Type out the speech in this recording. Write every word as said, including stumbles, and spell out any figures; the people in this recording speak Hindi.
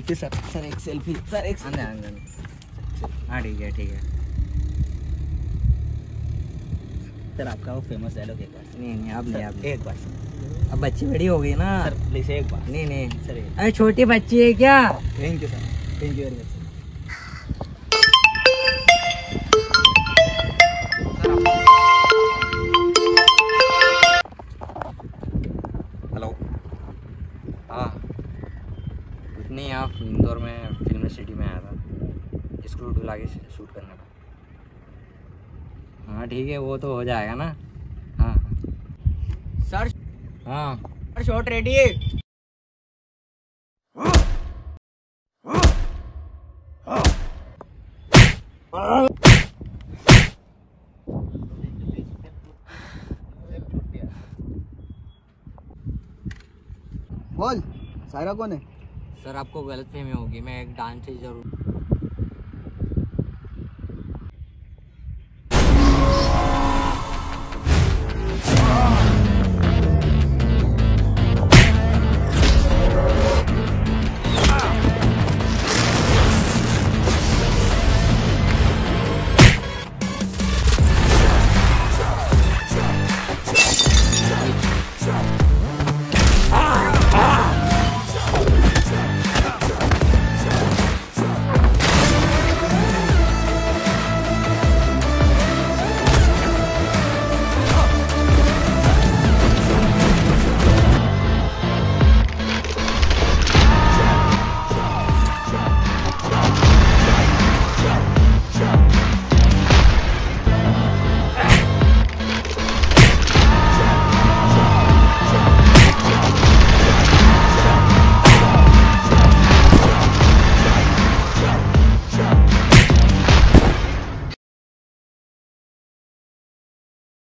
सेल्फी सर सर एक सेल्फी सर एक अंदर अंदर हाँ ठीक है ठीक है सर आपका वो फेमस डायलॉग एक बार नहीं नहीं अब नहीं अब एक बार अब बच्ची बड़ी हो गई ना सर प्लीज एक बार नहीं नहीं सर अरे छोटी बच्ची है क्या thank you sir thank you very much hello हाँ इतनी यहाँ इंदौर में फिल्म सिटी में आया था स्क्रू ढीला के शूट करने का हाँ ठीक है वो तो हो जाएगा ना हाँ सर हाँ सर शॉट रेडी है बोल सायरा कौन है सर आपको गलतफहमी होगी मैं एक डांस टीचर हूँ